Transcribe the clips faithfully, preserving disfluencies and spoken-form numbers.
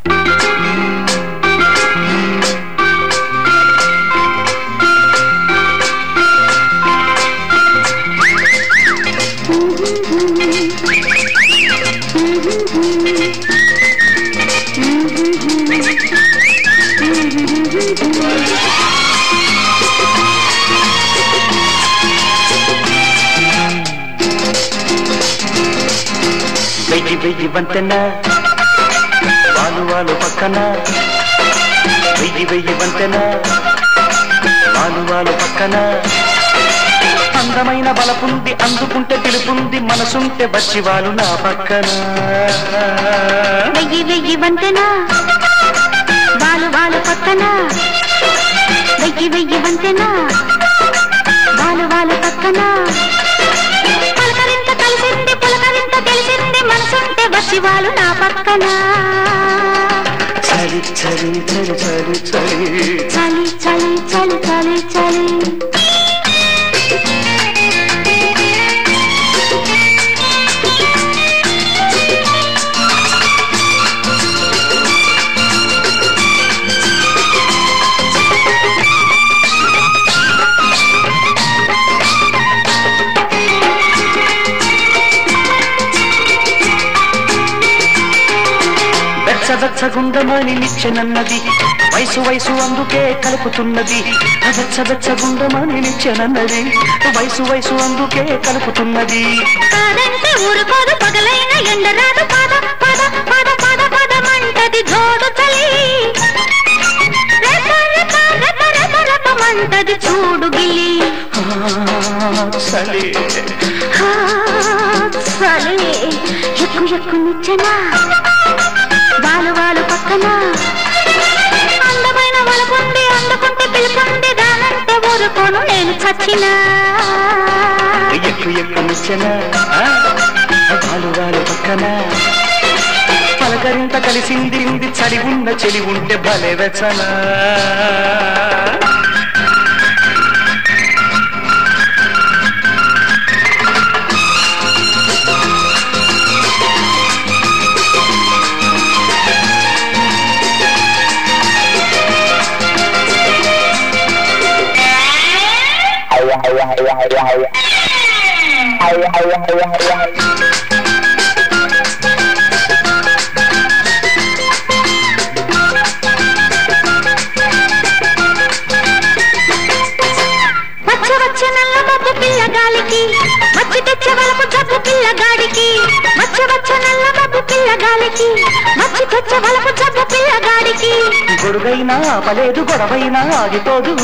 వెయ్యి వెయ్యి వంతెన వాలు వాలు పక్కన వెయ్యి వెయ్యి వంతెన వాలు వాలు పక్కన అందమైన బలపుంది అందుకుంటే పిలుపుంది మనసుంటే బచ్చివాలు నా పక్కన వెయ్యి వెయ్యి వంతెన వాలు వాలు పక్కన వెయ్యి వెయ్యి వంతెన వాలు వాలు పక్కన పలకరింత కలిసింది పులకరింత తెలిసింది మనసుంటే బచ్చివాలు నా పక్కన చలి చలి చలి చలి చలి చలి చలి చలి చలి వెచ్చబెచ్చగుండమని నిచ్చెనన్నది వయసు వయసు అందుకే కలుపుతున్నది వెచ్చబెచ్చగుండమని నిచ్చెనన్నది వయసు వయసు అందుకే కలుపుతున్నది కాదంటే ఊరుకోదు పగలైన ఎండరాదు పాద పాద పాద పాద పదమంటది జోడు చలి మంటది చూడు గిలి చలి చలి ఎక్కు ఎక్కు నిచ్చెన వాలు వాలు పక్కన అందమైన వలపుండి అందుకుంటే పిలుపుండి దానంటే ఊరుకోను నేను చచ్చినా ఎక్కు ఎక్కు నిచ్చెన వాలు వాలు పక్కన పలకరింత కలిసింది చలి ఉన్న చెలి ఉంటే భలే వెచ్చనా వచ్చే నల్ల మబ్బు పిల్లగాలికి వచ్చి తెచ్చే వలపు జబ్బు పిల్లగాడికి వచ్చే వచ్చే నల్ల మబ్బు పిల్లగాలికి వచ్చి తెచ్చే వలపు జబ్బు పిల్లగాడికి గొడుగైనా పలేదు గొడవైనా ఆగిపోదు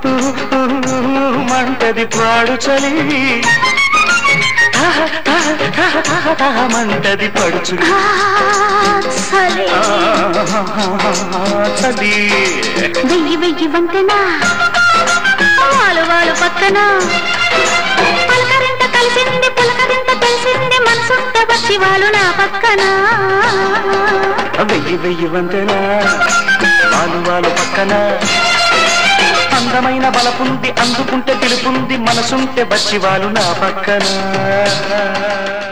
మంటది పాడు చలి మంటది పడుచు చలి వెయ్యి వెయ్యి వంతెన వాలు వాలు పక్కన పలకరింత కలిసింది పులకరింత తెలిసింది మనసుంటే బచ్చివాలు నా పక్కన వెయ్యి వెయ్యి వంతెన వాలు వాలు పక్కన అందమైన బలపుంది అందుకుంటే పిలుపుంది మనసుంటే బచ్చివాలు నా పక్కన